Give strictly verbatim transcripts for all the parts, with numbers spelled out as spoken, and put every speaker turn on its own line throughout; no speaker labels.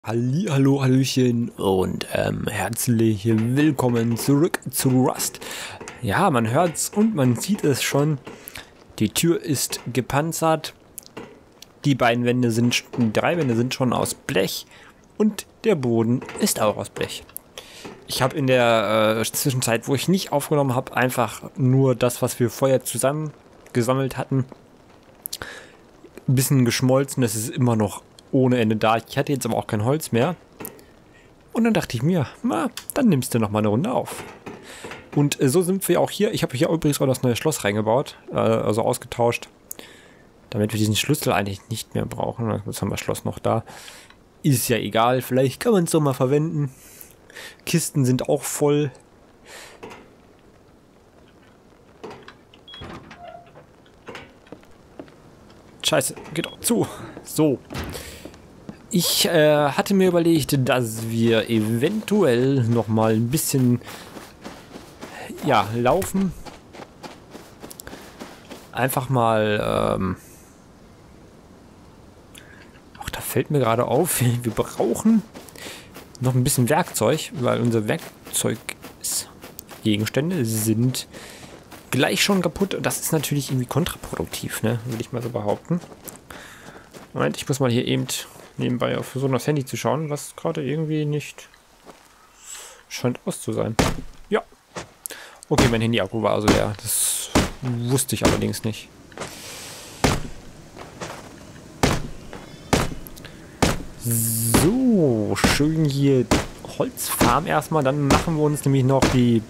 Halli, hallo, hallöchen und ähm, herzlich willkommen zurück zu Rust. Ja, man hört's und man sieht es schon. Die Tür ist gepanzert. Die beiden Wände sind, die drei Wände sind schon aus Blech und der Boden ist auch aus Blech. Ich habe in der äh, Zwischenzeit, wo ich nicht aufgenommen habe, einfach nur das, was wir vorher zusammen gesammelt hatten, ein bisschen geschmolzen. Das ist immer noch ohne Ende da. Ich hatte jetzt aber auch kein Holz mehr. Und dann dachte ich mir, na, dann nimmst du noch mal eine Runde auf. Und äh, so sind wir auch hier. Ich habe hier übrigens auch das neue Schloss reingebaut, äh, also ausgetauscht, damit wir diesen Schlüssel eigentlich nicht mehr brauchen. Jetzt haben wir das Schloss noch da. Ist ja egal, vielleicht kann man es doch mal verwenden. Kisten sind auch voll. Scheiße, geht auch zu. So. Ich äh, hatte mir überlegt, dass wir eventuell noch mal ein bisschen ja, laufen. Einfach mal ähm Ach, da fällt mir gerade auf, wir brauchen noch ein bisschen Werkzeug, weil unsere Werkzeuggegenstände sind gleich schon kaputt. Das ist natürlich irgendwie kontraproduktiv, ne? Würde ich mal so behaupten. Moment, ich muss mal hier eben nebenbei auf so das Handy zu schauen, was gerade irgendwie nicht scheint aus zu sein. Ja. Okay, mein Handy-Akku war also leer. Das wusste ich allerdings nicht. So, schön hier Holzfarm erstmal. Dann machen wir uns nämlich noch die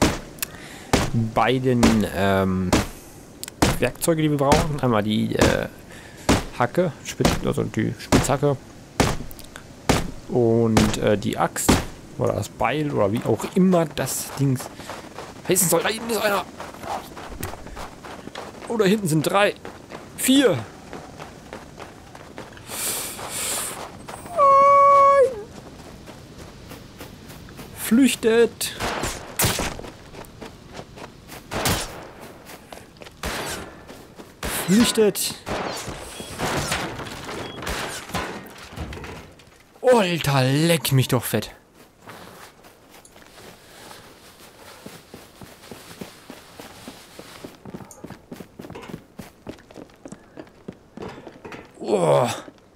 beiden ähm, Werkzeuge, die wir brauchen. Einmal die äh, Hacke, Spitz, also die Spitzhacke und äh, die Axt oder das Beil oder wie auch immer das Ding heißen soll. Da hinten ist einer. Oh, da hinten sind drei. Vier. Nein. Flüchtet. Flüchtet. Alter, leck mich doch fett. Oh.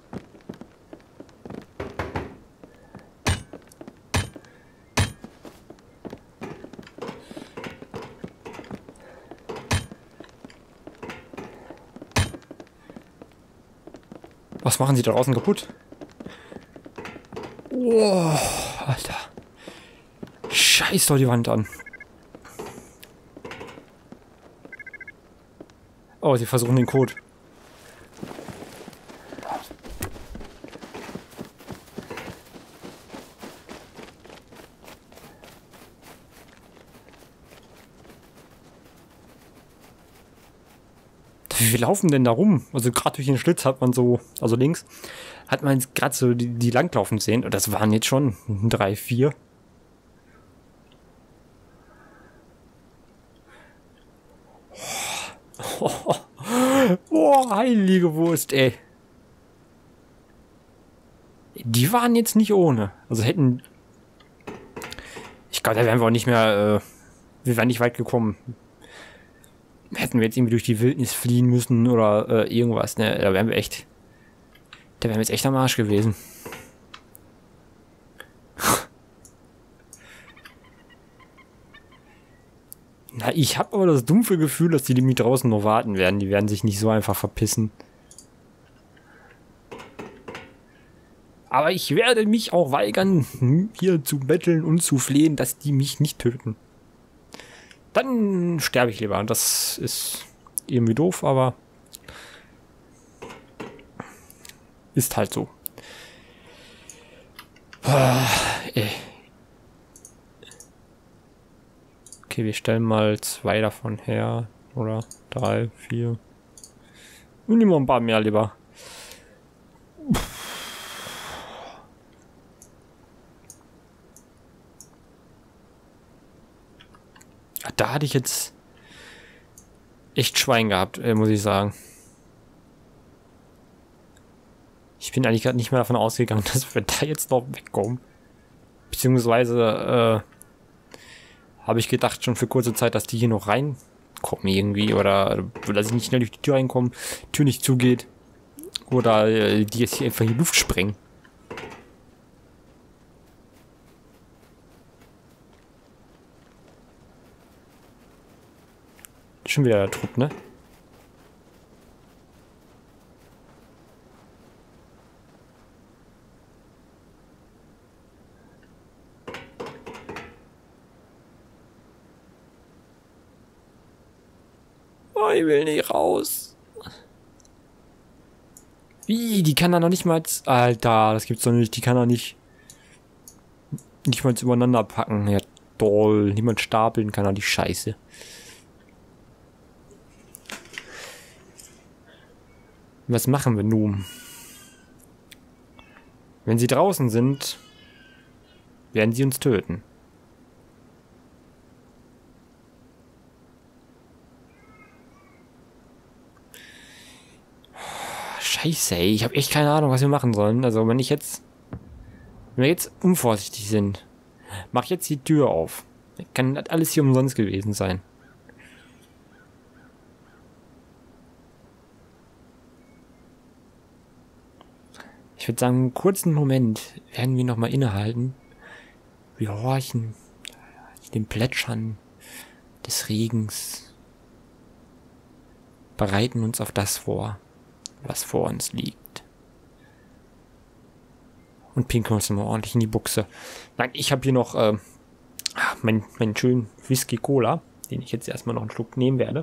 Was machen sie da draußen kaputt? Oh, Alter. Scheiß doch die Wand an. Oh, sie versuchen den Code. Wie viel laufen denn da rum? Also gerade durch den Schlitz hat man so, also links, hat man gerade so die, die langlaufen sehen. Und das waren jetzt schon drei, vier. Oh, oh, oh, heilige Wurst, ey. Die waren jetzt nicht ohne. Also hätten... Ich glaube, da wären wir auch nicht mehr... Äh, wir wären nicht weit gekommen. Hätten wir jetzt irgendwie durch die Wildnis fliehen müssen oder äh, irgendwas, ne? Da wären wir echt... Da wären wir jetzt echt am Arsch gewesen. Na, ich habe aber das dumpfe Gefühl, dass die nämlich draußen noch warten werden. Die werden sich nicht so einfach verpissen. Aber ich werde mich auch weigern, hier zu betteln und zu flehen, dass die mich nicht töten. Dann sterbe ich lieber. Das ist irgendwie doof, aber ist halt so. Ah, ey. Okay, wir stellen mal zwei davon her. Oder drei, vier. Und nehmen wir ein paar mehr lieber. Da hatte ich jetzt echt Schwein gehabt, muss ich sagen. Ich bin eigentlich gerade nicht mehr davon ausgegangen, dass wir da jetzt noch wegkommen. Beziehungsweise äh, habe ich gedacht schon für kurze Zeit, dass die hier noch reinkommen irgendwie. Oder dass ich nicht schnell durch die Tür reinkomme, Tür nicht zugeht. Oder äh, die jetzt hier einfach in die Luft sprengen. Schon wieder der Trupp, ne? Oh, ich will nicht raus. Wie? Die kann da noch nicht mal... Alter, das gibt's doch nicht. Die kann da nicht... Nicht mal übereinander packen. Ja, toll. Niemand stapeln kann da die Scheiße. Was machen wir nun? Wenn sie draußen sind, werden sie uns töten. Scheiße, ey. Ich habe echt keine Ahnung, was wir machen sollen. Also wenn ich jetzt... Wenn wir jetzt unvorsichtig sind, mach jetzt die Tür auf. Kann das alles hier umsonst gewesen sein. Ich würde sagen, einen kurzen Moment werden wir nochmal innehalten. Wir horchen dem Plätschern des Regens. Bereiten uns auf das vor, was vor uns liegt. Und pinkeln uns mal ordentlich in die Buchse. Nein, ich habe hier noch äh, meinen mein schönen Whisky Cola, den ich jetzt erstmal noch einen Schluck nehmen werde.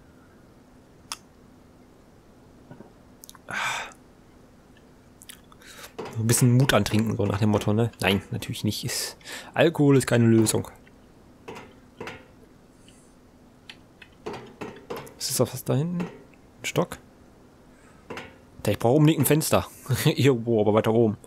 Ein bisschen Mut antrinken, so nach dem Motto, ne? Nein, natürlich nicht. Ist, Alkohol ist keine Lösung. Was ist das da hinten? Ein Stock? Ich brauche unbedingt ein Fenster. Irgendwo, aber weiter oben.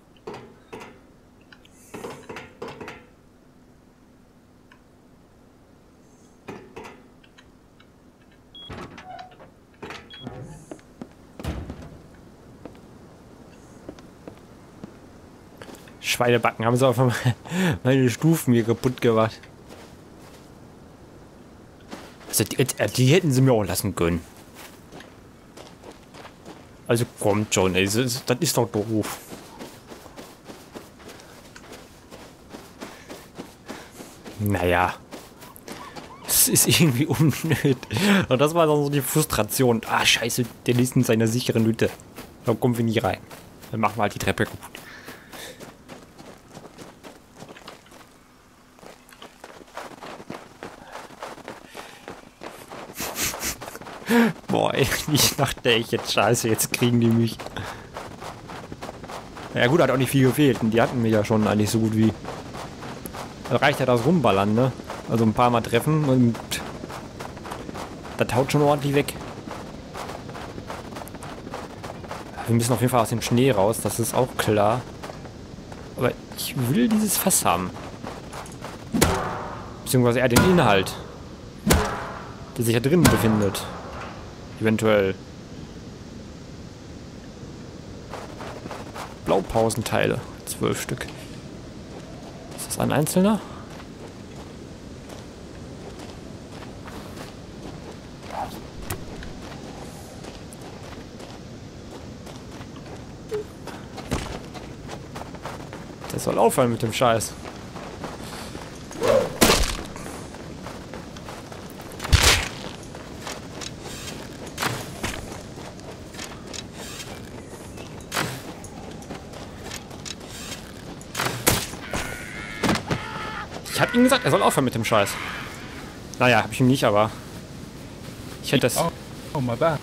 Schweinebacken haben sie auf einmal meine Stufen hier kaputt gemacht. Also die, die hätten sie mir auch lassen können. Also kommt schon, ey, das, das ist doch doof. Naja. Das ist irgendwie unnötig. Und das war dann so die Frustration. Ah, scheiße, der liegt in seiner sicheren Hütte. Da kommen wir nie rein. Dann machen wir halt die Treppe kaputt. Boah, ey, ich dachte echt jetzt scheiße, jetzt kriegen die mich. Ja gut, hat auch nicht viel gefehlt. Und die hatten mich ja schon eigentlich so gut wie... Da reicht ja das Rumballern, ne? Also ein paar Mal treffen und... Das haut schon ordentlich weg. Wir müssen auf jeden Fall aus dem Schnee raus, das ist auch klar. Aber ich will dieses Fass haben. Beziehungsweise eher den Inhalt. Der sich ja drinnen befindet. Eventuell. Blaupausenteile. Zwölf Stück. Ist das ein einzelner? Das soll aufhören mit dem Scheiß. Ich hab ihm gesagt, er soll aufhören mit dem Scheiß. Naja, hab ich ihm nicht, aber... Ich hätte das...
Oh, oh my bad.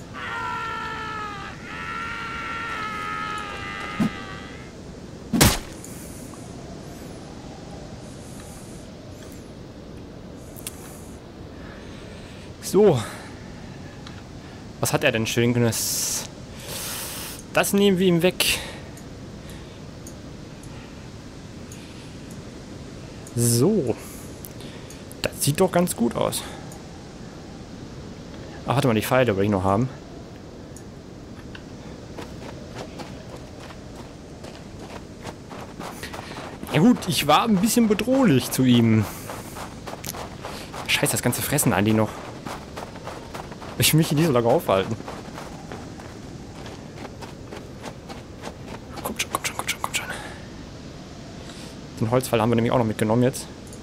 So. Was hat er denn Schönes? Das nehmen wir ihm weg. So. Das sieht doch ganz gut aus. Ach, warte mal, die Pfeile will ich noch haben. Ja gut, ich war ein bisschen bedrohlich zu ihm. Scheiße, das ganze Fressen an die noch. Ich will mich hier nicht so lange aufhalten. Kommt schon, kommt schon, kommt schon, kommt schon. Den Holzfall haben wir nämlich auch noch mitgenommen jetzt.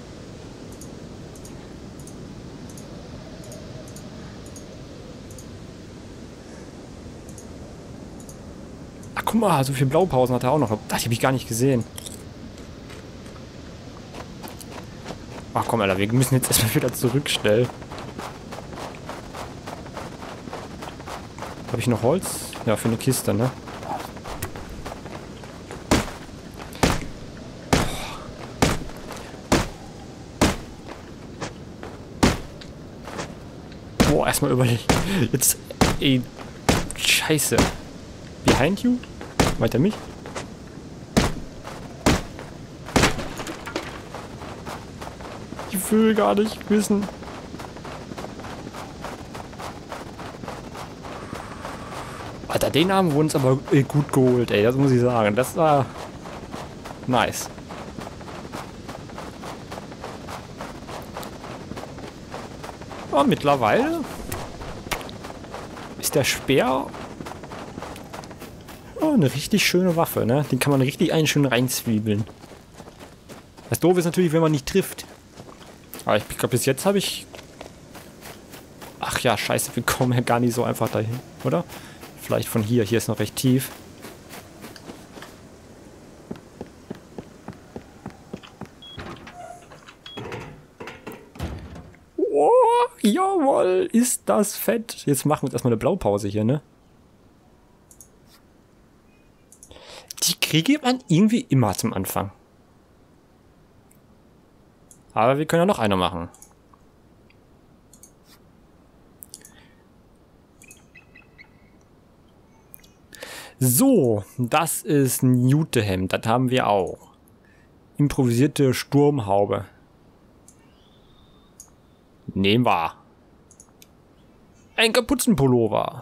Ach, guck mal, so viele Blaupausen hat er auch noch. Das habe ich gar nicht gesehen. Ach komm, Alter, wir müssen jetzt erstmal wieder zurückstellen. Habe ich noch Holz? Ja, für eine Kiste, ne? Boah, erstmal überlegen. Jetzt, ey, scheiße. Behind you? Weiter mich? Ich will gar nicht wissen. Alter, den haben wir uns aber gut geholt, ey. Das muss ich sagen. Das war nice. Aber mittlerweile ist der Speer oh, eine richtig schöne Waffe, ne? Den kann man richtig einen schön reinzwiebeln. Das Doofe ist natürlich, wenn man nicht trifft. Aber ich glaube, bis jetzt habe ich... Ach ja, scheiße, wir kommen ja gar nicht so einfach dahin, oder? Vielleicht von hier. Hier ist noch recht tief. Oh, jawohl, ist das fett. Jetzt machen wir uns erstmal eine Blaupause hier, ne? Die kriege man irgendwie immer zum Anfang. Aber wir können ja noch eine machen. So, das ist ein Jutehemd. Das haben wir auch. Improvisierte Sturmhaube. Nehmen wir. Ein Kapuzenpullover.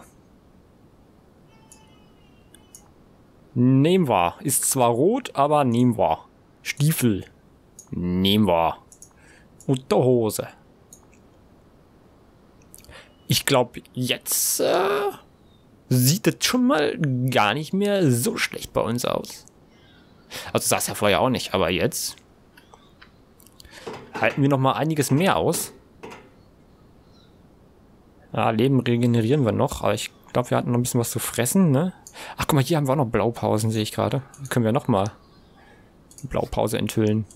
Nehmen wir. Ist zwar rot, aber nehmen wir. Stiefel. Nehmen wir. Unterhose. Ich glaube, jetzt äh, sieht das schon mal gar nicht mehr so schlecht bei uns aus. Also sah es ja vorher auch nicht, aber jetzt halten wir noch mal einiges mehr aus. Ja, Leben regenerieren wir noch, aber ich glaube, wir hatten noch ein bisschen was zu fressen, ne? Ach, guck mal, hier haben wir auch noch Blaupausen, sehe ich gerade. Können wir noch mal Blaupause enthüllen.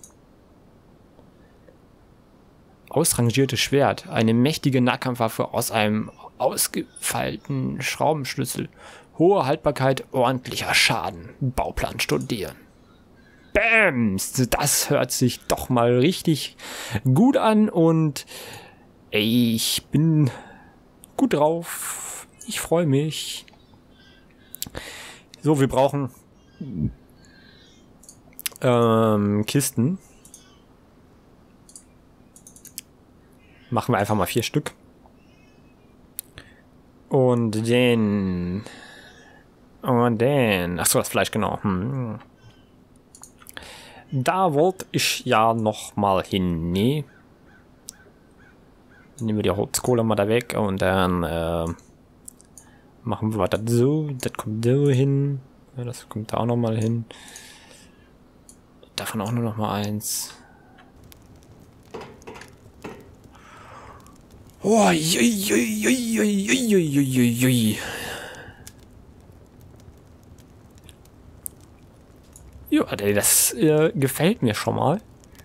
Ausrangiertes Schwert. Eine mächtige Nahkampfwaffe aus einem ausgefeilten Schraubenschlüssel. Hohe Haltbarkeit, ordentlicher Schaden. Bauplan studieren. Bams! Das hört sich doch mal richtig gut an und ey, ich bin gut drauf. Ich freue mich. So, wir brauchen ähm, Kisten. Machen wir einfach mal vier Stück. Und den... Und den... Achso, das Fleisch, genau. Hm. Da wollte ich ja noch mal hin. Nee. Nehmen wir die Holzkohle mal da weg und dann äh, machen wir das so. Das kommt so hin. Ja, das kommt da auch noch mal hin. Davon auch nur noch mal eins. Oh, jui, jui, jui, jui, jui, jui. Ja, das äh, gefällt mir schon mal.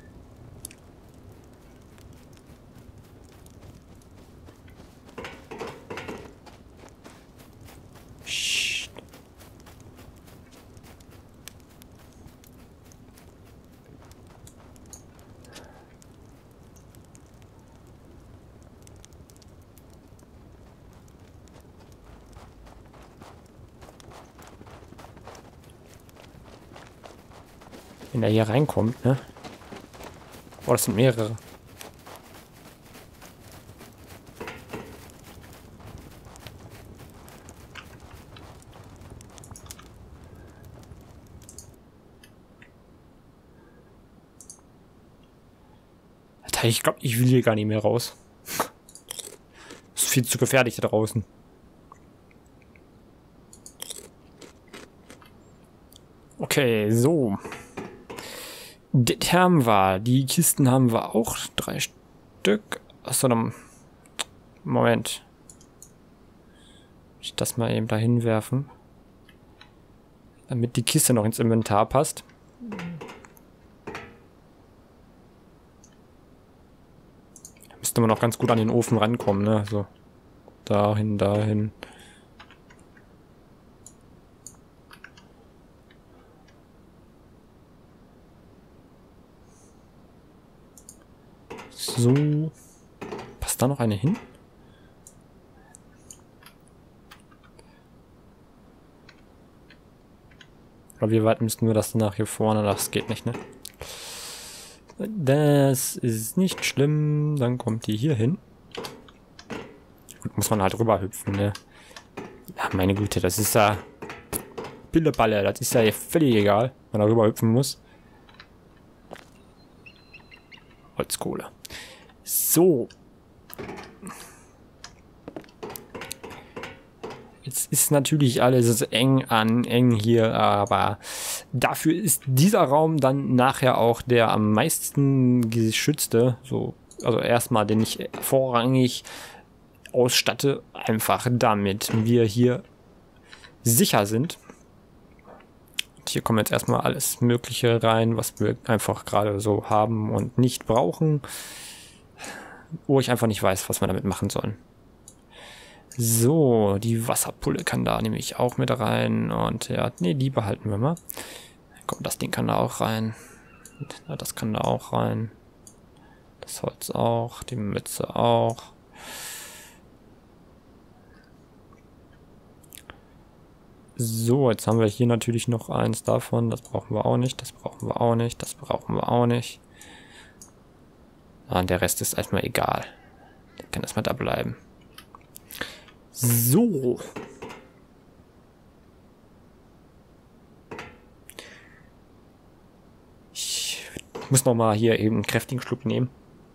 Psst. Wenn er hier reinkommt, ne? Oh, das sind mehrere. Ich glaube, ich will hier gar nicht mehr raus. Ist viel zu gefährlich da draußen. Okay, so. Das haben wir. Die Kisten haben wir auch. Drei Stück. Achso, dann... Moment. Ich das mal eben dahin werfen. Damit die Kiste noch ins Inventar passt. Da müsste man noch ganz gut an den Ofen rankommen, ne? Also dahin, dahin. So. Passt da noch eine hin? Aber wie weit müssten wir das dann nach hier vorne? Das geht nicht, ne? Das ist nicht schlimm. Dann kommt die hier hin. Gut, muss man halt rüber hüpfen, ne? Ja, meine Güte, das ist ja... Pilleballe, das ist ja völlig egal, wenn man da rüber hüpfen muss. Holzkohle. So. Jetzt ist natürlich alles eng an eng hier, aber dafür ist dieser Raum dann nachher auch der am meisten geschützte. So, also erstmal, den ich vorrangig ausstatte, einfach damit wir hier sicher sind. Und hier kommen jetzt erstmal alles Mögliche rein, was wir einfach gerade so haben und nicht brauchen, wo ich einfach nicht weiß, was wir damit machen sollen. So, die Wasserpulle kann da nämlich auch mit rein. Und ja, nee, die behalten wir mal. Komm, das Ding kann da auch rein. Ja, das kann da auch rein. Das Holz auch, die Mütze auch. So, jetzt haben wir hier natürlich noch eins davon. Das brauchen wir auch nicht, das brauchen wir auch nicht, das brauchen wir auch nicht. Ah, und der Rest ist erstmal egal. Der kann erstmal da bleiben. So. Ich muss noch mal hier eben einen kräftigen Schluck nehmen.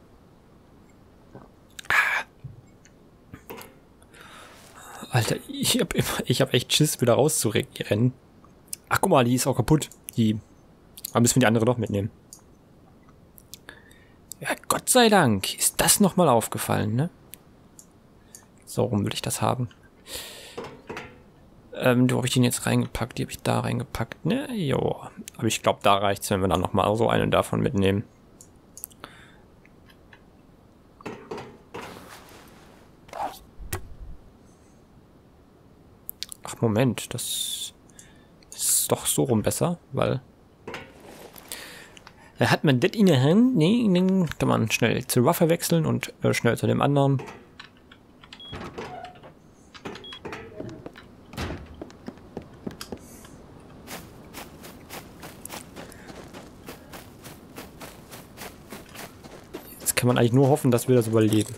Alter, ich hab immer, ich hab echt Schiss, wieder rauszurennen. Ach, guck mal, die ist auch kaputt. Die. Aber müssen wir die andere noch mitnehmen. Ja, Gott sei Dank ist das nochmal aufgefallen, ne? So rum will ich das haben. Ähm, wo habe ich den jetzt reingepackt? Die habe ich da reingepackt. Ne, jo. Aber ich glaube, da reicht es, wenn wir dann nochmal so einen davon mitnehmen. Ach, Moment. Das ist doch so rum besser, weil... Da hat man das in der Hand. Nee, dann kann man schnell zur Waffe wechseln und äh, schnell zu dem anderen. Kann man eigentlich nur hoffen, dass wir das überleben.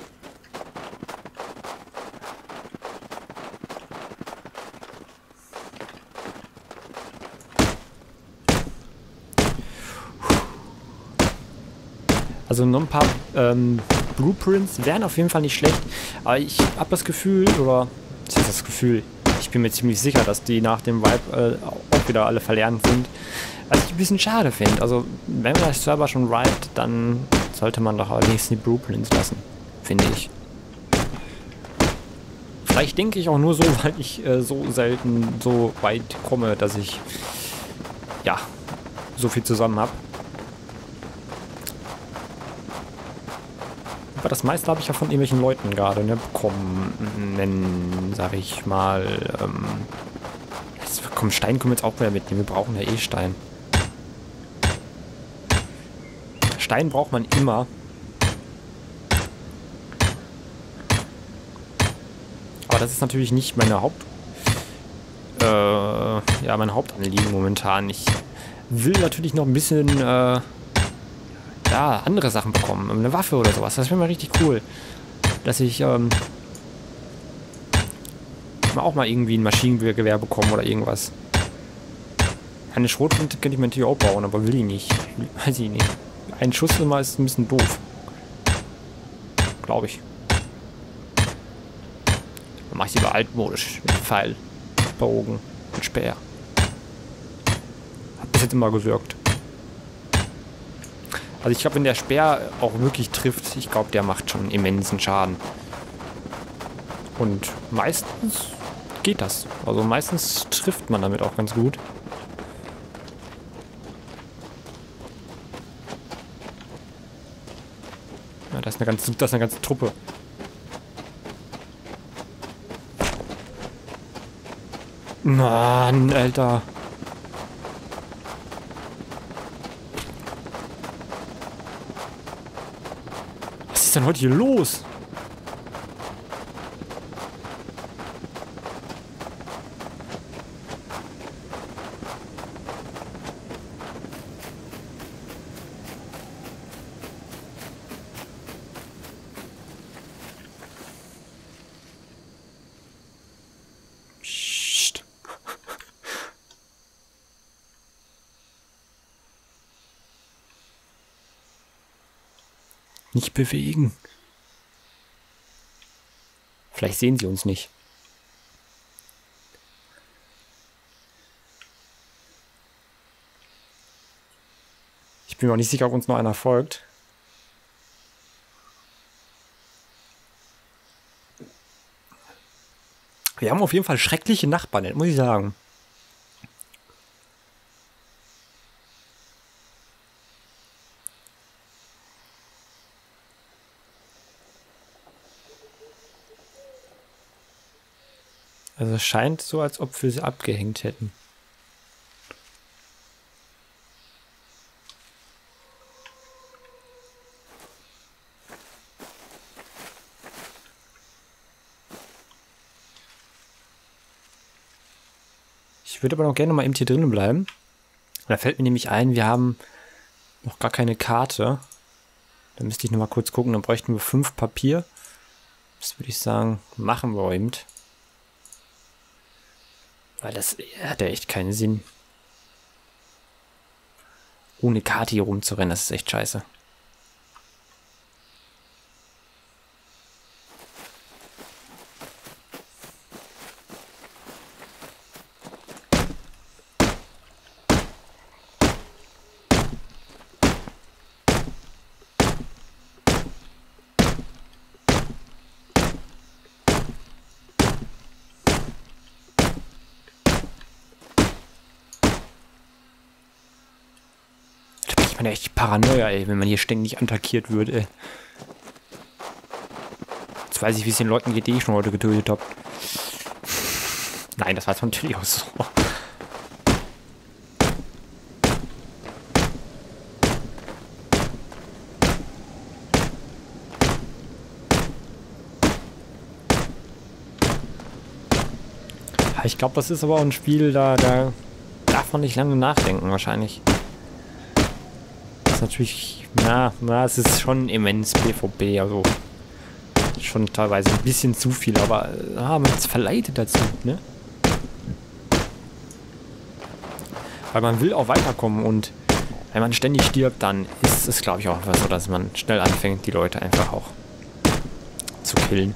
Also noch ein paar ähm, Blueprints wären auf jeden Fall nicht schlecht, aber ich habe das Gefühl, oder was ist das Gefühl? Ich bin mir ziemlich sicher, dass die nach dem Vibe äh, auch wieder alle verlernt sind. Was ich ein bisschen schade finde. Also wenn man das Server schon vibet, dann sollte man doch allerdings die Blueprints lassen, finde ich. Vielleicht denke ich auch nur so, weil ich äh, so selten so weit komme, dass ich ja so viel zusammen habe. Aber das meiste habe ich ja von irgendwelchen Leuten gerade ne, bekommen, sag ich mal. Ähm, jetzt, komm, Stein können wir jetzt auch wieder mitnehmen. Wir brauchen ja eh Stein. Stein braucht man immer. Aber das ist natürlich nicht meine Haupt... Äh, ja, mein Hauptanliegen momentan. Ich will natürlich noch ein bisschen... Äh, ja, andere Sachen bekommen. Eine Waffe oder sowas. Das wäre mal richtig cool. Dass ich... Ähm, auch mal irgendwie ein Maschinengewehr bekommen oder irgendwas. Eine Schrotflinte könnte ich mir natürlich auch bauen, aber will ich nicht. Weiß ich nicht. Ein Schuss immer ist ein bisschen doof. glaube ich. Dann mache ich lieber altmodisch mit Pfeil, Bogen und Speer. Hat bis jetzt immer gewirkt. Also ich glaube, wenn der Speer auch wirklich trifft, ich glaube, der macht schon immensen Schaden. Und meistens geht das. Also meistens trifft man damit auch ganz gut. Ja, das ist eine ganze, das ist eine ganze Truppe. Mann, Alter. Was ist denn heute hier los? Psst. Nicht bewegen. Vielleicht sehen sie uns nicht. Ich bin mir auch nicht sicher, ob uns noch einer folgt. Wir haben auf jeden Fall schreckliche Nachbarn, das muss ich sagen. Also es scheint so, als ob wir sie abgehängt hätten. Ich würde aber noch gerne mal eben hier drinnen bleiben. Da fällt mir nämlich ein, wir haben noch gar keine Karte. Da müsste ich noch mal kurz gucken, dann bräuchten wir fünf Papier. Das würde ich sagen, machen wir eben. Weil das hat ja echt keinen Sinn. Ohne Karte hier rumzurennen, das ist echt scheiße. Ich meine, echt Paranoia, ey, wenn man hier ständig attackiert wird, ey. Jetzt weiß ich, wie es den Leuten geht, die ich schon heute getötet habe. Nein, das war jetzt natürlich auch so. Ich glaube, das ist aber auch ein Spiel, da, da darf man nicht lange nachdenken, wahrscheinlich. Das ist natürlich, na, na, es ist schon immens PvP, also schon teilweise ein bisschen zu viel, aber ah, man ist verleitet dazu, ne? Weil man will auch weiterkommen und wenn man ständig stirbt, dann ist es, glaube ich, auch so, dass man schnell anfängt, die Leute einfach auch zu killen.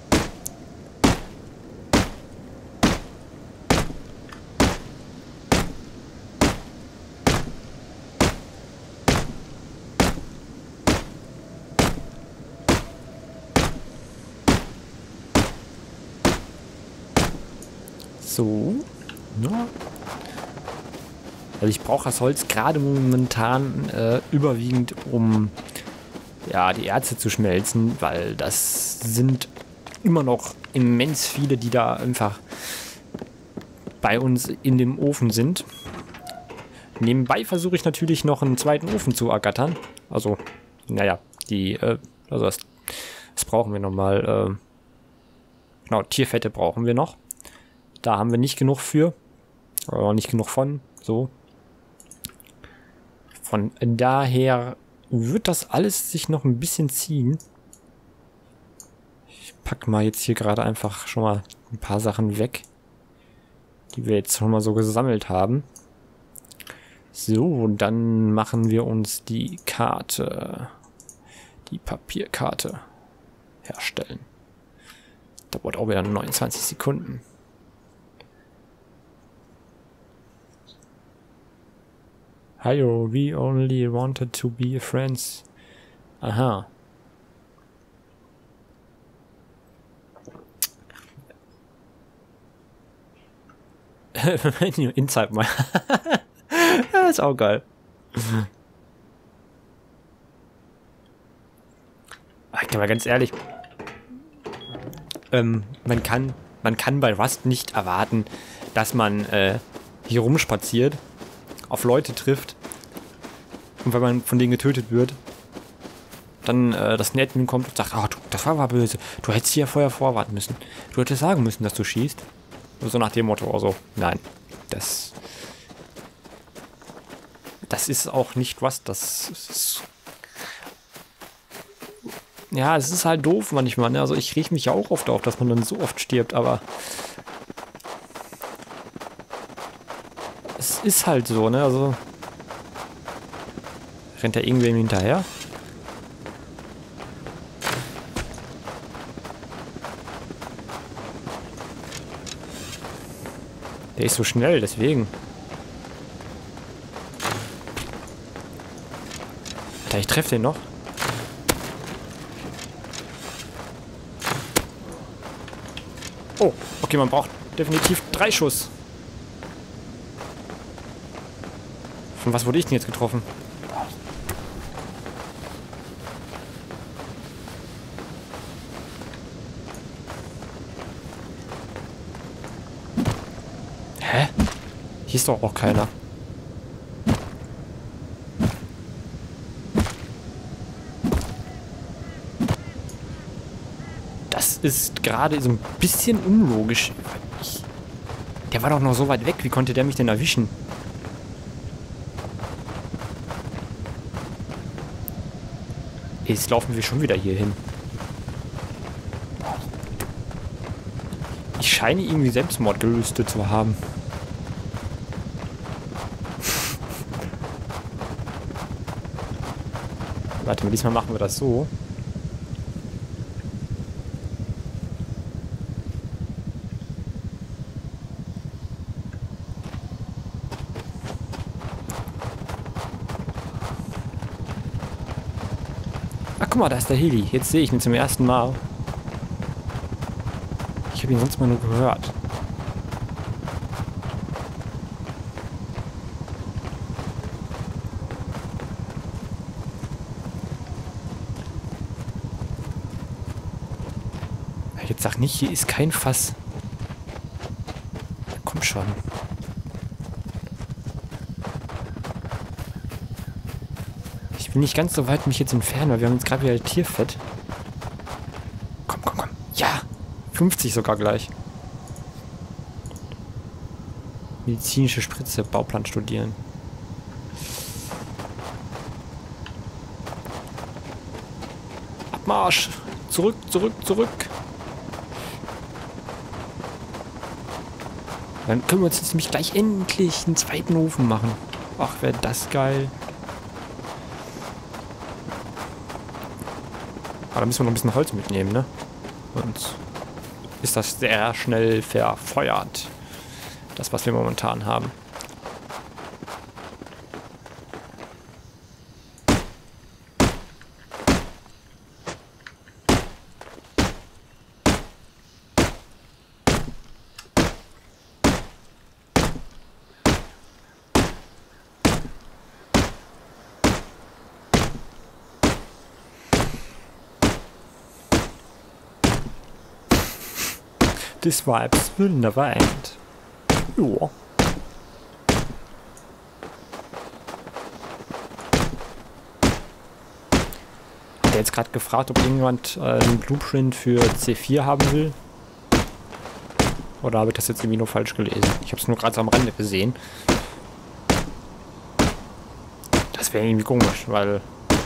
So, ja. Also ich brauche das Holz gerade momentan äh, überwiegend, um ja, die Erze zu schmelzen, weil das sind immer noch immens viele, die da einfach bei uns in dem Ofen sind. Nebenbei versuche ich natürlich noch einen zweiten Ofen zu ergattern. Also, naja, die, äh, also das, das brauchen wir nochmal. Äh, genau, Tierfette brauchen wir noch. Da haben wir nicht genug für. Oder nicht genug von. So. Von daher wird das alles sich noch ein bisschen ziehen. Ich packe mal jetzt hier gerade einfach schon mal ein paar Sachen weg, die wir jetzt schon mal so gesammelt haben. So, und dann machen wir uns die Karte. Die Papierkarte. herstellen. Dauert auch wieder neunundzwanzig Sekunden. Hallo, we only wanted to be friends. Aha. Inside mal. Das ist auch geil. Ich bin mal ganz ehrlich. Ähm, man kann, man kann bei Rust nicht erwarten, dass man äh, hier rumspaziert, auf Leute trifft und wenn man von denen getötet wird, dann äh, das Admin kommt und sagt, oh, du, das war aber böse. Du hättest hier vorher vorwarten müssen. Du hättest sagen müssen, dass du schießt. So nach dem Motto, also nein, das das ist auch nicht was, das ist, ja, es ist halt doof manchmal, ne? Also ich reg mich ja auch oft auf, dass man dann so oft stirbt, aber es ist halt so, ne? Also rennt da irgendwem hinterher? Der ist so schnell, deswegen. Alter, ich treffe den noch. Oh, okay, man braucht definitiv drei Schuss. Von was wurde ich denn jetzt getroffen? Hä? Hier ist doch auch keiner. Das ist gerade so ein bisschen unlogisch. Ich, der war doch noch so weit weg. Wie konnte der mich denn erwischen? Jetzt laufen wir schon wieder hier hin. Ich scheine irgendwie Selbstmordgelüste zu haben. Warte mal, diesmal machen wir das so. Ach, guck mal, da ist der Heli. Jetzt sehe ich ihn zum ersten Mal. Ich habe ihn sonst mal nur gehört. Jetzt sag nicht, hier ist kein Fass. Komm schon. Ich will nicht ganz so weit mich jetzt entfernen, weil wir haben jetzt gerade wieder Tierfett. Komm, komm, komm. Ja! fünfzig sogar gleich. Medizinische Spritze, Bauplan studieren. Abmarsch! Zurück, zurück, zurück! Dann können wir uns jetzt nämlich gleich endlich einen zweiten Ofen machen. Ach, wäre das geil. Aber da müssen wir noch ein bisschen Holz mitnehmen, ne? Und ist das sehr schnell verfeuert. Das, was wir momentan haben. This vibes will never end. Jo. Hat er jetzt gerade gefragt, ob irgendjemand äh, einen Blueprint für C vier haben will? Oder habe ich das jetzt irgendwie nur falsch gelesen? Ich habe es nur gerade so am Rande gesehen. Das wäre irgendwie komisch, weil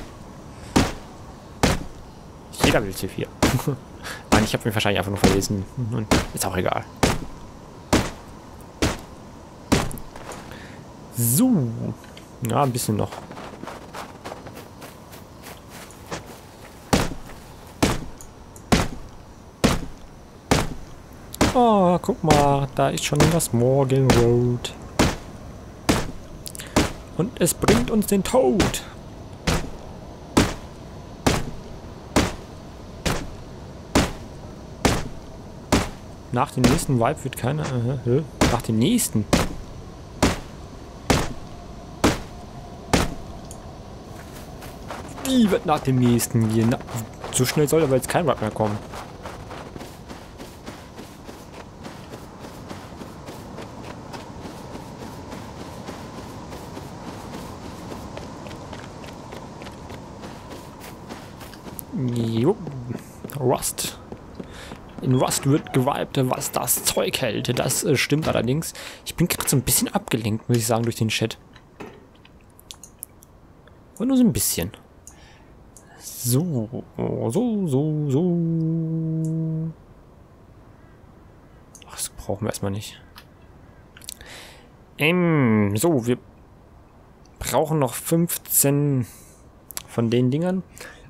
jeder will C vier. Nein, ich habe mich wahrscheinlich einfach nur verlesen. Und ist auch egal. So. Ja, ein bisschen noch. Oh, guck mal, da ist schon das Morgenrot. Und es bringt uns den Tod. Nach dem nächsten Vibe wird keiner... Äh, nach dem nächsten... Die wird nach dem nächsten gehen. Na, so schnell soll aber jetzt kein Vibe mehr kommen. Jo. Rust. In Rust wird gewiped, was das Zeug hält. Das äh, stimmt allerdings. Ich bin gerade so ein bisschen abgelenkt, muss ich sagen, durch den Chat. Und nur so ein bisschen. So, so, so, so. Ach, das brauchen wir erstmal nicht. Ähm, so, wir brauchen noch fünfzehn von den Dingern.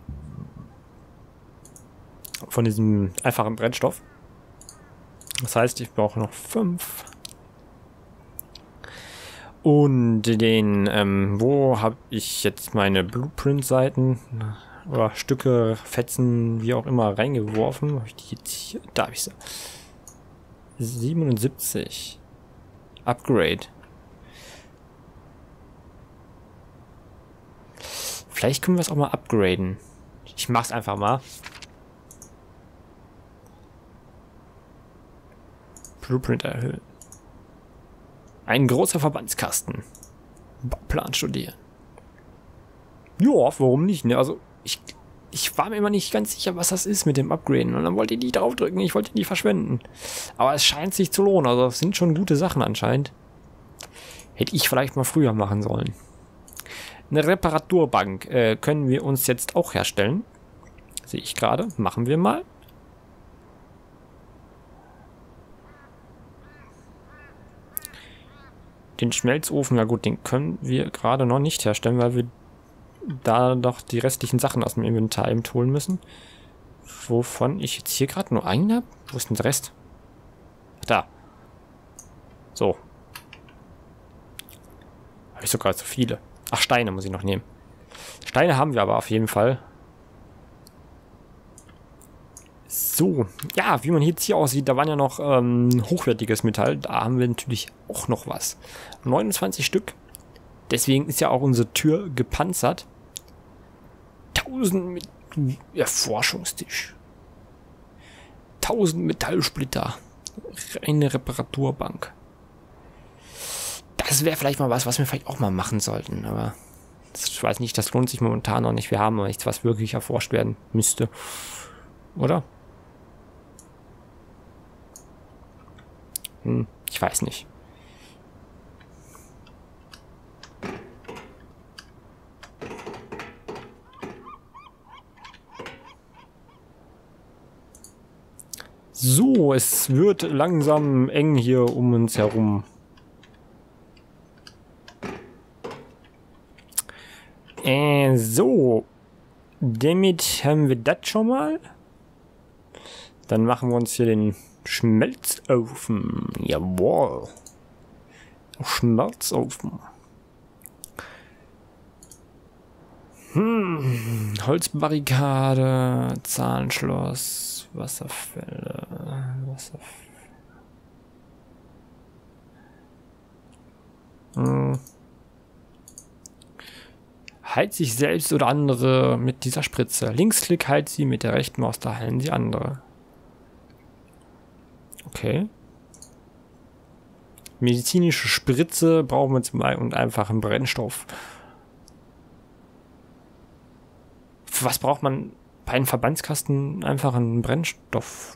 Von diesem einfachen Brennstoff. Das heißt, ich brauche noch fünf. Und den, ähm, wo habe ich jetzt meine Blueprint-Seiten oder Stücke, Fetzen, wie auch immer, reingeworfen? Habe ich die jetzt hier? Da habe ich sie. siebenundsiebzig. Upgrade. Vielleicht können wir es auch mal upgraden. Ich mach's einfach mal. Blueprint erhöhen. Ein großer Verbandskasten. Bauplan studieren. Ja, warum nicht? Ne? Also, ich, ich war mir immer nicht ganz sicher, was das ist mit dem Upgraden. Und dann wollte ich die draufdrücken, ich wollte die verschwenden. Aber es scheint sich zu lohnen. Also, es sind schon gute Sachen anscheinend. Hätte ich vielleicht mal früher machen sollen. Eine Reparaturbank äh, können wir uns jetzt auch herstellen. Sehe ich gerade. Machen wir mal. Den Schmelzofen, ja gut, den können wir gerade noch nicht herstellen, weil wir da doch die restlichen Sachen aus dem Inventar eben holen müssen. Wovon ich jetzt hier gerade nur einen habe? Wo ist denn der Rest? Da. So. Habe ich sogar zu viele. Ach, Steine muss ich noch nehmen. Steine haben wir aber auf jeden Fall. So, ja, wie man jetzt hier aussieht, da waren ja noch ähm, hochwertiges Metall. Da haben wir natürlich auch noch was. neunundzwanzig Stück. Deswegen ist ja auch unsere Tür gepanzert. tausend mit Erforschungstisch. tausend Metallsplitter. Eine Reparaturbank. Das wäre vielleicht mal was, was wir vielleicht auch mal machen sollten. Aber ich weiß nicht, das lohnt sich momentan noch nicht. Wir haben noch nichts, was wirklich erforscht werden müsste. Oder? Hm, ich weiß nicht. So, es wird langsam eng hier um uns herum. Äh, so. Damit haben wir das schon mal. Dann machen wir uns hier den Schmelzofen. Jawohl. Schmelzofen. Hm. Holzbarrikade, Zahnschloss, Wasserfälle, Wasserfälle. Hm. Heilt sich selbst oder andere mit dieser Spritze. Linksklick heilt sie, mit der rechten Maus da heilen sie andere. Okay. Medizinische Spritze brauchen wir zum und einfachen Brennstoff. Für was braucht man bei einem Verbandskasten einfach einen Brennstoff?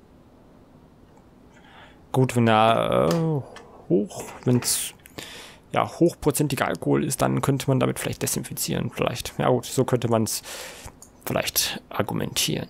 Gut, wenn er äh, hoch, wenn es ja hochprozentiger Alkohol ist, dann könnte man damit vielleicht desinfizieren. Vielleicht. Ja gut, so könnte man es vielleicht argumentieren.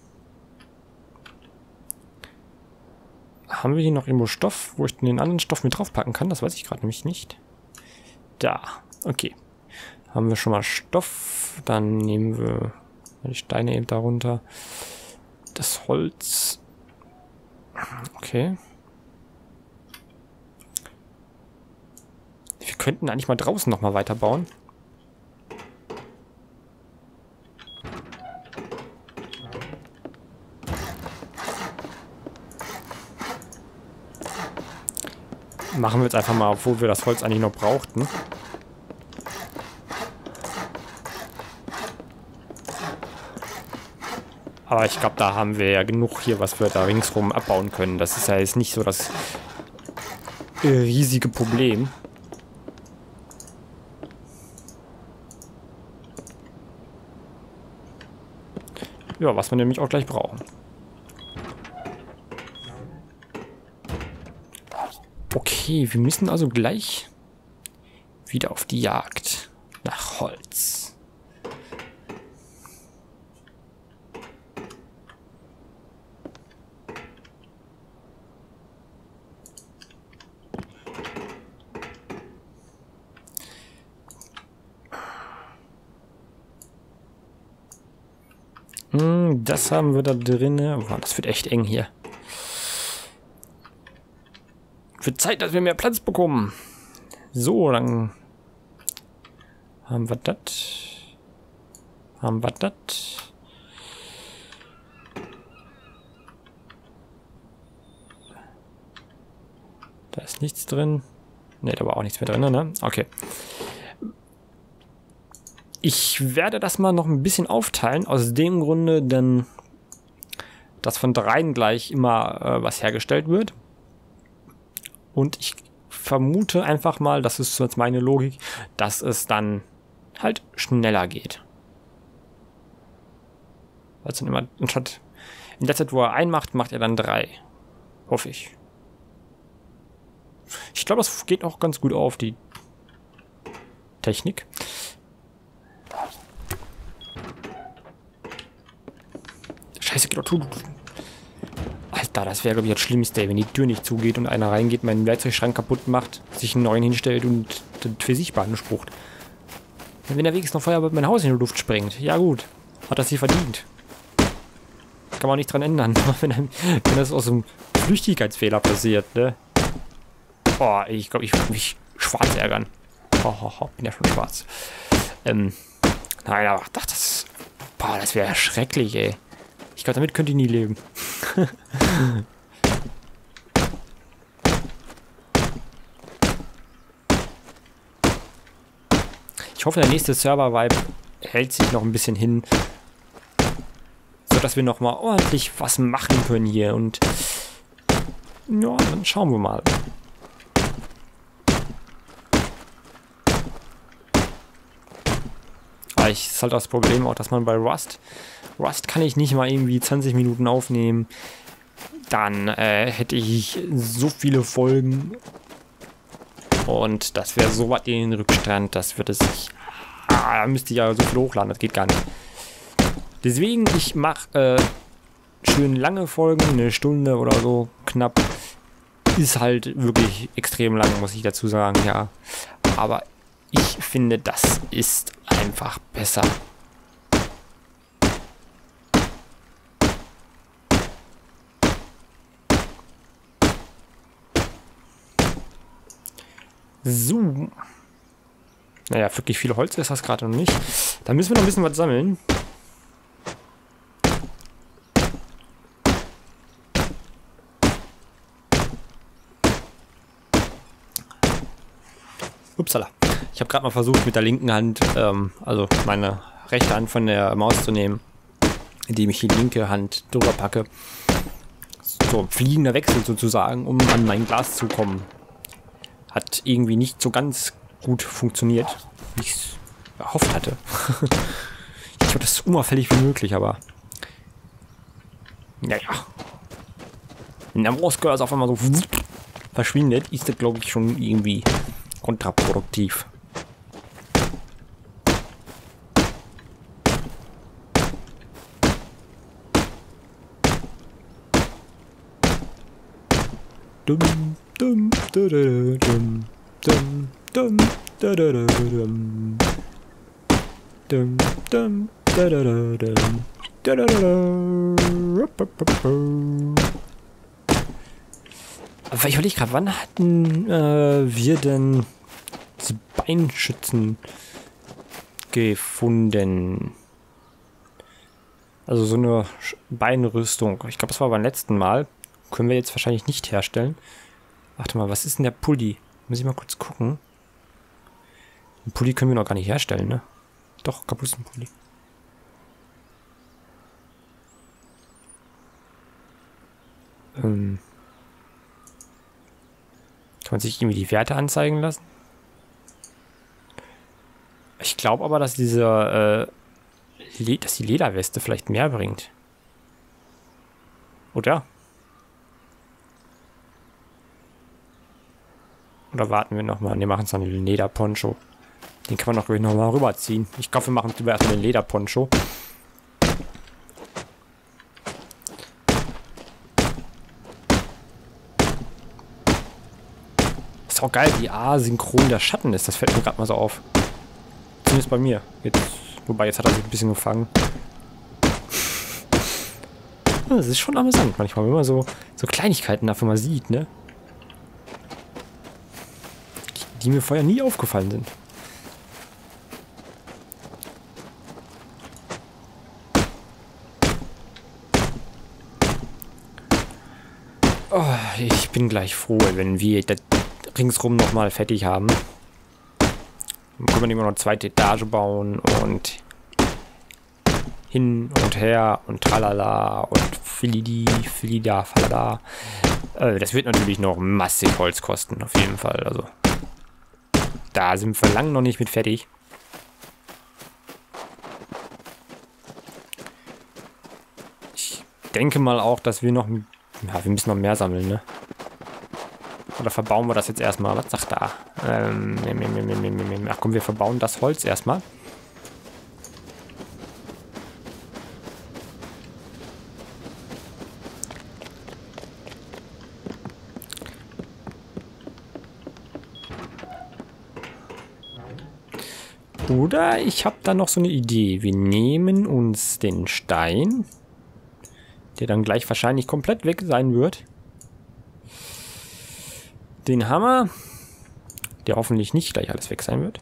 Haben wir hier noch irgendwo Stoff, wo ich den anderen Stoff mit draufpacken kann? Das weiß ich gerade nämlich nicht. Da. Okay. Haben wir schon mal Stoff. Dann nehmen wir die Steine eben darunter. Das Holz. Okay. könnten eigentlich mal draußen noch mal weiterbauen. Machen wir jetzt einfach mal, obwohl wir das Holz eigentlich noch brauchten. Aber ich glaube, da haben wir ja genug hier, was wir da ringsrum abbauen können. Das ist ja jetzt nicht so das äh, riesige Problem. Ja, was wir nämlich auch gleich brauchen. Okay, wir müssen also gleich wieder auf die Jagd nach Holz. Hm, das haben wir da drin. Oh, das wird echt eng hier. Wird Zeit, dass wir mehr Platz bekommen. So, dann haben wir das. Haben wir das. Da ist nichts drin. Ne, da war auch nichts mehr drin, ne? Okay. Ich werde das mal noch ein bisschen aufteilen. Aus dem Grunde, denn dass von dreien gleich immer äh, was hergestellt wird. Und ich vermute einfach mal, das ist jetzt meine Logik, dass es dann halt schneller geht. Weil es dann immer, anstatt in der Zeit, wo er einen macht, macht er dann drei. Hoffe ich. Ich glaube, das geht auch ganz gut auf, die Technik. Scheiße, geht doch zu. Alter, das wäre, glaube ich, das Schlimmste, wenn die Tür nicht zugeht und einer reingeht, meinen Werkzeugschrank kaputt macht, sich einen neuen hinstellt und den für sich beansprucht. Und wenn der Weg ist noch Feuer bei mein Haus in die Luft sprengt. Ja gut, hat das hier verdient. Kann man auch nicht dran ändern, wenn, wenn das aus einem Flüchtigkeitsfehler passiert, ne? Boah, ich glaube, ich würde mich schwarz ärgern. Ho, ho, ho, bin ja schon schwarz. Ähm, nein, aber ach, das, boah, das wäre schrecklich, ey. Ich glaube, damit könnt ihr nie leben. Ich hoffe, der nächste Server-Vibe hält sich noch ein bisschen hin, sodass wir noch mal ordentlich was machen können hier. Und ja, dann schauen wir mal. Aber ich ist halt das Problem auch, dass man bei Rust Rust kann ich nicht mal irgendwie zwanzig Minuten aufnehmen. Dann äh, hätte ich so viele Folgen. Und das wäre so weit in den Rückstand, das würde sich... Ah, da müsste ich ja so viel hochladen, das geht gar nicht. Deswegen, ich mache äh, schön lange Folgen, eine Stunde oder so, knapp. Ist halt wirklich extrem lang, muss ich dazu sagen, ja. Aber ich finde, das ist einfach besser. So. Naja, wirklich viel Holz ist das gerade noch nicht. Da müssen wir noch ein bisschen was sammeln. Upsala. Ich habe gerade mal versucht, mit der linken Hand, ähm, also meine rechte Hand von der Maus zu nehmen, indem ich die linke Hand drüber packe. So, fliegender Wechsel sozusagen, um an mein Glas zu kommen. Hat irgendwie nicht so ganz gut funktioniert, wie ich es erhofft hatte. Ich glaube, das ist so unauffällig wie möglich, aber... Naja. Wenn der Mauscursor auf einmal so verschwindet, ist das, glaube ich, schon irgendwie kontraproduktiv. Dum, dum, dum, dum, dum, dum, dum, dum, dum, Aber ich überlege gerade, wann hatten äh, wir denn diese Beinschützen gefunden. Also so eine Beinrüstung. Ich glaube, das war beim letzten Mal. Können wir jetzt wahrscheinlich nicht herstellen. Warte mal, was ist denn der Pulli? Muss ich mal kurz gucken. Den Pulli können wir noch gar nicht herstellen, ne? Doch, Kapuzenpulli. Ähm. Kann man sich irgendwie die Werte anzeigen lassen? Ich glaube aber, dass diese, äh, dass die Lederweste vielleicht mehr bringt. Oder? Oder warten wir nochmal? Ne, machen es dann den Lederponcho. Den kann man doch nochmal rüberziehen. Ich glaube, wir machen lieber erstmal den Lederponcho. Ist auch geil, wie asynchron der Schatten ist. Das fällt mir gerade mal so auf. Zumindest bei mir. Jetzt, wobei, jetzt hat er sich ein bisschen gefangen. Das ist schon amüsant manchmal, wenn man so, so Kleinigkeiten dafür mal sieht, ne? Die mir vorher nie aufgefallen sind. Oh, ich bin gleich froh, wenn wir das ringsrum nochmal fertig haben. Dann können wir immer noch eine zweite Etage bauen und hin und her und tralala und filidi, filida, falada. Äh, das wird natürlich noch massig Holz kosten, auf jeden Fall. Also da sind wir lang noch nicht mit fertig. Ich denke mal auch, dass wir noch... Ja, wir müssen noch mehr sammeln, ne? Oder verbauen wir das jetzt erstmal? Was sagt er? Ähm, ach komm, wir verbauen das Holz erstmal. Oder ich habe da noch so eine Idee. Wir nehmen uns den Stein, der dann gleich wahrscheinlich komplett weg sein wird. Den Hammer, der hoffentlich nicht gleich alles weg sein wird.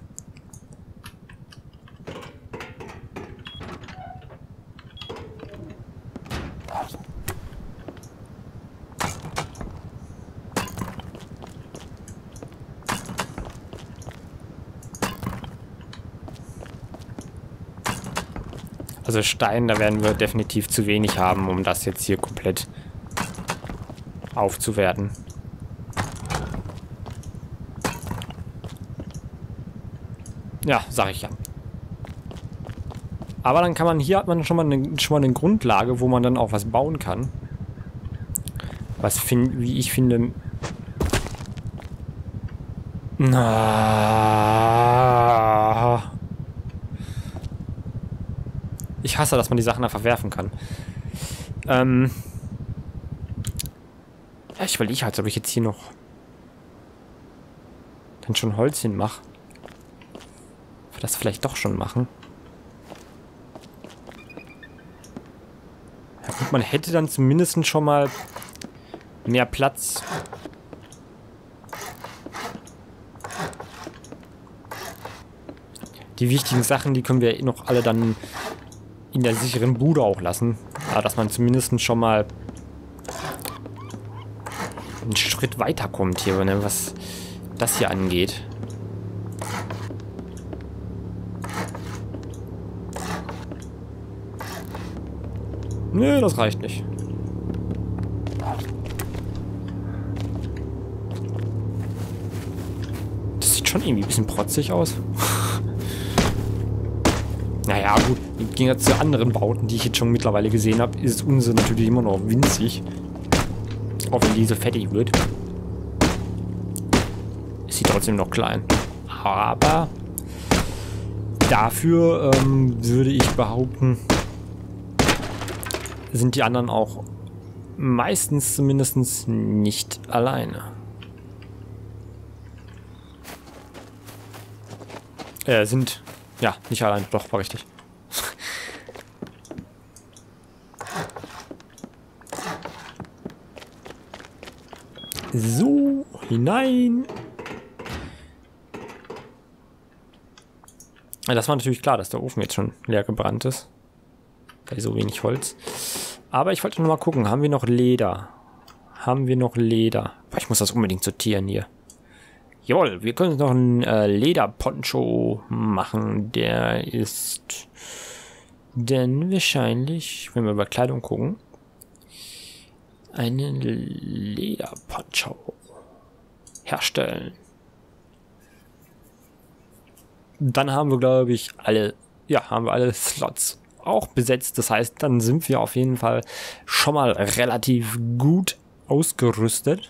Also Stein, da werden wir definitiv zu wenig haben, um das jetzt hier komplett aufzuwerten. Ja, sag ich ja. Aber dann kann man, hier hat man schon mal eine, schon mal eine Grundlage, wo man dann auch was bauen kann. Was, find, wie ich finde... Na... Ich hasse, dass man die Sachen einfach werfen kann. Ähm... Ja, ich überlege halt, ob ich jetzt hier noch... dann schon Holz hinmache. Das vielleicht doch schon machen. Ja gut, man hätte dann zumindest schon mal mehr Platz. Die wichtigen Sachen, die können wir eh noch alle dann in der sicheren Bude auch lassen. Aber dass man zumindest schon mal einen Schritt weiterkommt hier, ne, was das hier angeht. Nö, das reicht nicht. Das sieht schon irgendwie ein bisschen protzig aus. Naja, gut. Im Gegensatz zu anderen Bauten, die ich jetzt schon mittlerweile gesehen habe, ist unsere natürlich immer noch winzig. Auch wenn diese fettig wird. Ist sie trotzdem noch klein. Aber dafür ähm, würde ich behaupten, sind die anderen auch meistens zumindest nicht alleine. Äh, sind... Ja, nicht alleine. Doch, war richtig. So, hinein. Das war natürlich klar, dass der Ofen jetzt schon leer gebrannt ist. Bei so wenig Holz. Aber ich wollte noch mal gucken, haben wir noch Leder? Haben wir noch Leder? Ich muss das unbedingt sortieren hier. Jawohl, wir können noch einen äh, Lederponcho machen. Der ist denn wahrscheinlich, wenn wir über Kleidung gucken, einen Lederponcho herstellen. Dann haben wir, glaube ich, alle, ja, haben wir alle Slots auch besetzt. Das heißt, dann sind wir auf jeden Fall schon mal relativ gut ausgerüstet.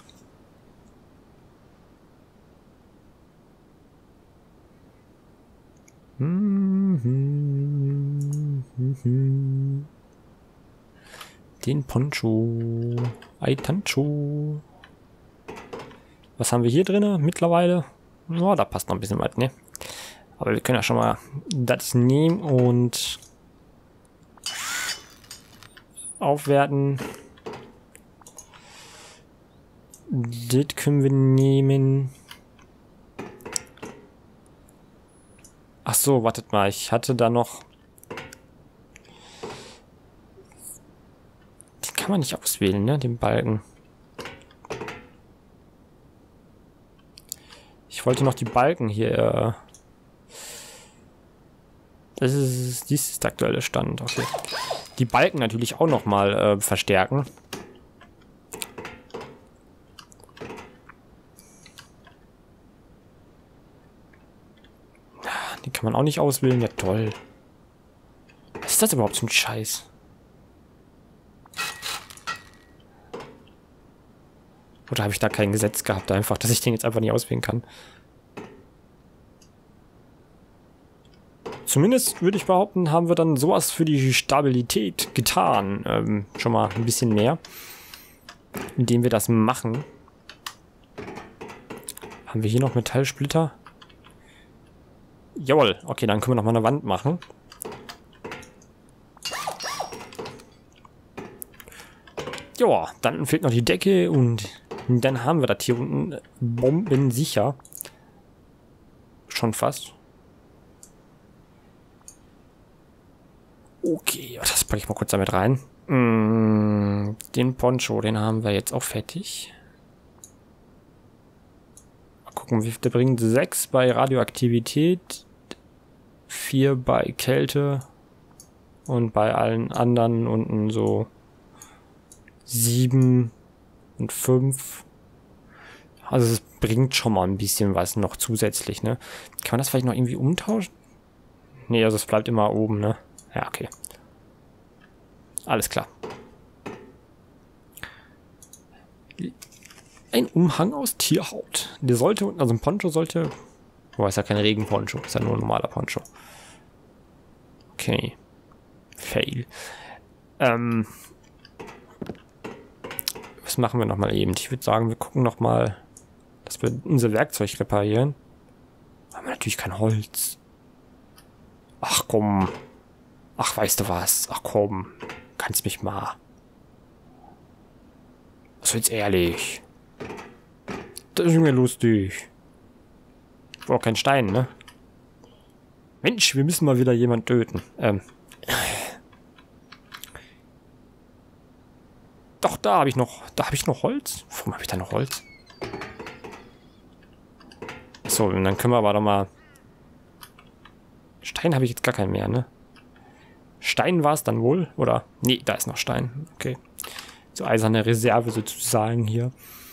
Den Poncho. Aitancho. Was haben wir hier drin mittlerweile? Ja, da passt noch ein bisschen was, ne? Aber wir können ja schon mal das nehmen und aufwerten. Das können wir nehmen. Ach so, wartet mal, ich hatte da noch. Den kann man nicht auswählen, ne? Den Balken. Ich wollte noch die Balken hier. Äh das ist, dies ist der aktuelle Stand. Okay. Die Balken natürlich auch noch mal äh, verstärken. Die kann man auch nicht auswählen. Ja, toll. Was ist das überhaupt für ein Scheiß? Oder habe ich da kein Gesetz gehabt, einfach, dass ich den jetzt einfach nicht auswählen kann? Zumindest würde ich behaupten, haben wir dann sowas für die Stabilität getan. Ähm, schon mal ein bisschen mehr. Indem wir das machen. Haben wir hier noch Metallsplitter? Jawohl, okay, dann können wir noch mal eine Wand machen. Ja, dann fehlt noch die Decke und dann haben wir das hier unten bombensicher. Schon fast. Okay, das packe ich mal kurz damit rein. Den Poncho, den haben wir jetzt auch fertig. Mal gucken, wie viel der bringt. sechs bei Radioaktivität, vier bei Kälte und bei allen anderen unten so sieben und fünf. Also es bringt schon mal ein bisschen was noch zusätzlich, ne? Kann man das vielleicht noch irgendwie umtauschen? Nee, also es bleibt immer oben, ne? Ja, okay. Alles klar. Ein Umhang aus Tierhaut. Der sollte, also ein Poncho sollte... Oh, ist ja kein Regenponcho, ist ja nur ein normaler Poncho. Okay. Fail. Ähm... Was machen wir nochmal eben? Ich würde sagen, wir gucken nochmal, dass wir unser Werkzeug reparieren. Haben wir natürlich kein Holz. Ach komm. Ach, weißt du was? Ach komm. Kannst mich mal. Was jetzt ehrlich? Das ist mir lustig. Ich brauche keinen Stein, ne? Mensch, wir müssen mal wieder jemanden töten. Ähm. Doch, da habe ich noch. Da habe ich noch Holz. Warum habe ich da noch Holz? So, und dann können wir aber doch mal. Stein habe ich jetzt gar keinen mehr, ne? Stein war es dann wohl? Oder? Nee, da ist noch Stein. Okay. So eiserne Reserve sozusagen hier.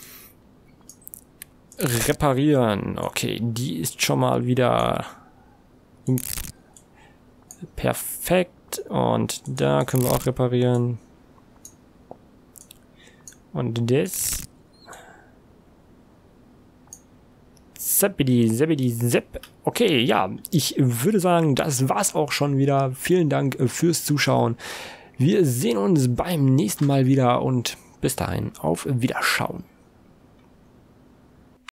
Reparieren. Okay, die ist schon mal wieder perfekt. Und da können wir auch reparieren. Und das. Zappidi, zappidi, zapp. Okay, ja, ich würde sagen, das war's auch schon wieder. Vielen Dank fürs Zuschauen. Wir sehen uns beim nächsten Mal wieder und bis dahin auf Wiederschauen.